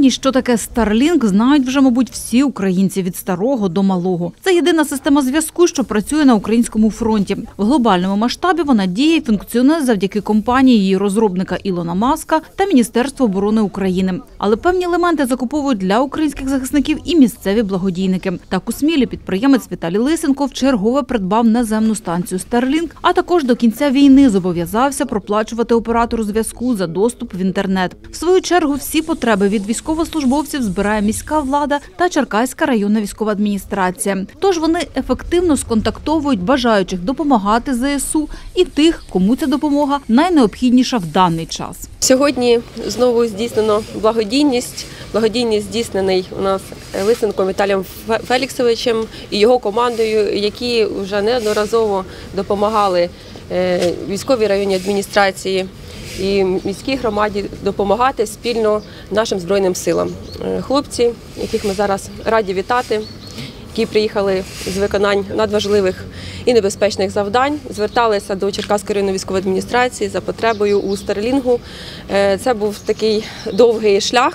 Нині, що таке Starlink, знають вже, мабуть, всі українці від старого до малого. Це єдина система зв'язку, що працює на українському фронті. В глобальному масштабі вона діє і функціонує завдяки компанії її розробника Ілона Маска та Міністерству оборони України. Але певні елементи закуповують для українських захисників і місцеві благодійники. Так у Смілі підприємець Віталій Лисенко вчергове придбав наземну станцію Starlink, а також до кінця війни зобов'язався проплачувати оператору зв'язку за доступ в інтернет. В свою чергу всі потреби від військовослужбовців збирає міська влада та Черкаська районна військова адміністрація. Тож вони ефективно сконтактовують бажаючих допомагати ЗСУ і тих, кому ця допомога найнеобхідніша в даний час. Сьогодні знову здійснено благодійність. Благодійність здійснений у нас Лисенком Віталієм Феліксовичем і його командою, які вже неодноразово допомагали військовій районній адміністрації і міській громаді допомагати спільно нашим Збройним силам. Хлопці, яких ми зараз раді вітати, які приїхали з виконань надважливих і небезпечних завдань, зверталися до Черкаської районної військової адміністрації за потребою у Старлінгу. Це був такий довгий шлях,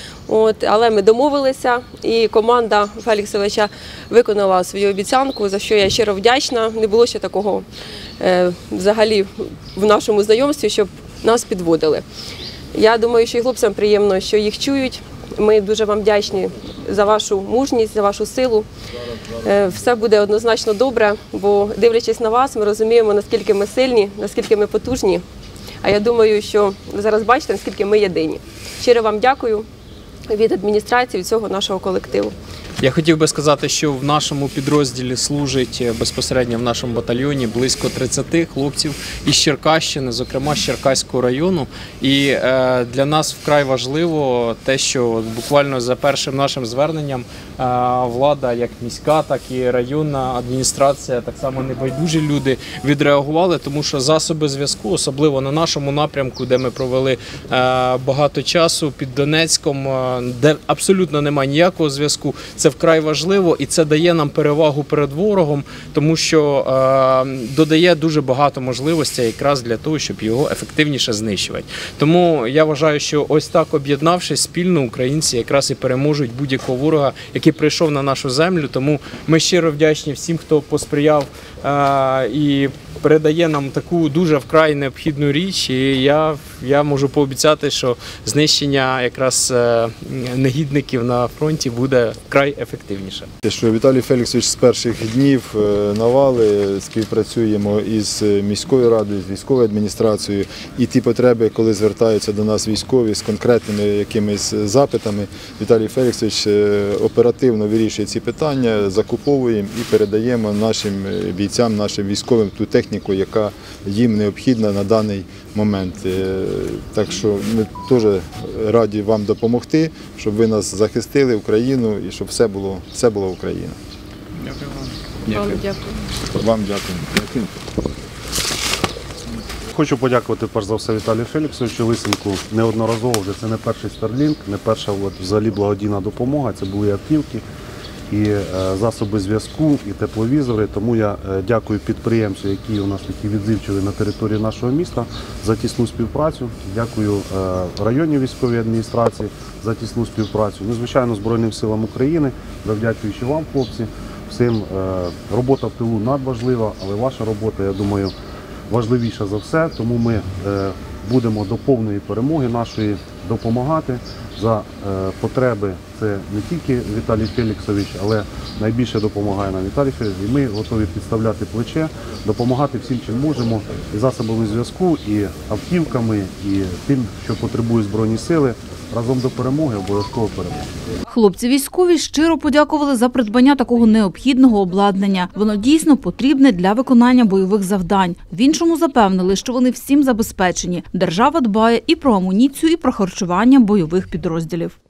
але ми домовилися, і команда Феліксовича виконала свою обіцянку, за що я щиро вдячна. Не було ще такого взагалі в нашому знайомстві, щоб нас підводили. Я думаю, що і хлопцям приємно, що їх чують. Ми дуже вам вдячні за вашу мужність, за вашу силу. Все буде однозначно добре, бо дивлячись на вас, ми розуміємо, наскільки ми сильні, наскільки ми потужні. А я думаю, що ви зараз бачите, наскільки ми єдині. Щиро вам дякую від адміністрації, від цього нашого колективу. Я хотів би сказати, що в нашому підрозділі служить безпосередньо в нашому батальйоні близько 30 хлопців із Черкащини, зокрема з Черкаського району. І для нас вкрай важливо те, що буквально за першим нашим зверненням влада, як міська, так і районна адміністрація, так само небайдужі люди відреагували, тому що засоби зв'язку, особливо на нашому напрямку, де ми провели багато часу під Донецьком, де абсолютно немає ніякого зв'язку, це вкрай важливо і це дає нам перевагу перед ворогом, тому що додає дуже багато можливостей якраз для того, щоб його ефективніше знищувати. Тому я вважаю, що ось так об'єднавшись спільно, українці якраз і переможуть будь-якого ворога, який прийшов на нашу землю. Тому ми щиро вдячні всім, хто посприяв і передає нам таку дуже вкрай необхідну річ. І я можу пообіцяти, що знищення якраз негідників на фронті буде вкрай ефективніше. Що Віталій Феліксович з перших днів навали, співпрацюємо із міською радою, з військовою адміністрацією, і ті потреби, коли звертаються до нас військові з конкретними якимись запитами, Віталій Феліксович оперативно вирішує ці питання, закуповуємо і передаємо нашим бійцям, нашим військовим ту техніку, яка їм необхідна на даний момент. Так що ми теж раді вам допомогти, щоб ви нас захистили, Україну, і щоб все було Україна. Дякую вам. Дякую. Вам дякую. Хочу подякувати перш за все Віталію Феліксовичу Лисенку. Неодноразово вже це не перший Starlink, не перша взагалі благодійна допомога, це були автівки і засоби зв'язку, і тепловізори. Тому я дякую підприємцю, які у нас такі відзивчиві на території нашого міста, за тісну співпрацю. Дякую районній військовій адміністрації за тісну співпрацю. Ну, звичайно, Збройним силам України, завдячуючи вам, хлопці, всім. Робота в тилу надважлива, але ваша робота, я думаю, важливіша за все. Тому ми будемо до повної перемоги нашої допомагати. За потреби це не тільки Віталій Феліксович, але найбільше допомагає нам Віталій Феліксович. І ми готові підставляти плече, допомагати всім, чим можемо, і засобами зв'язку, і автівками, і тим, що потребують Збройні сили. Разом до перемоги, обов'язково перемоги. Хлопці військові щиро подякували за придбання такого необхідного обладнання. Воно дійсно потрібне для виконання бойових завдань. В іншому запевнили, що вони всім забезпечені. Держава дбає і про амуніцію, і про харчування бойових підрозділів.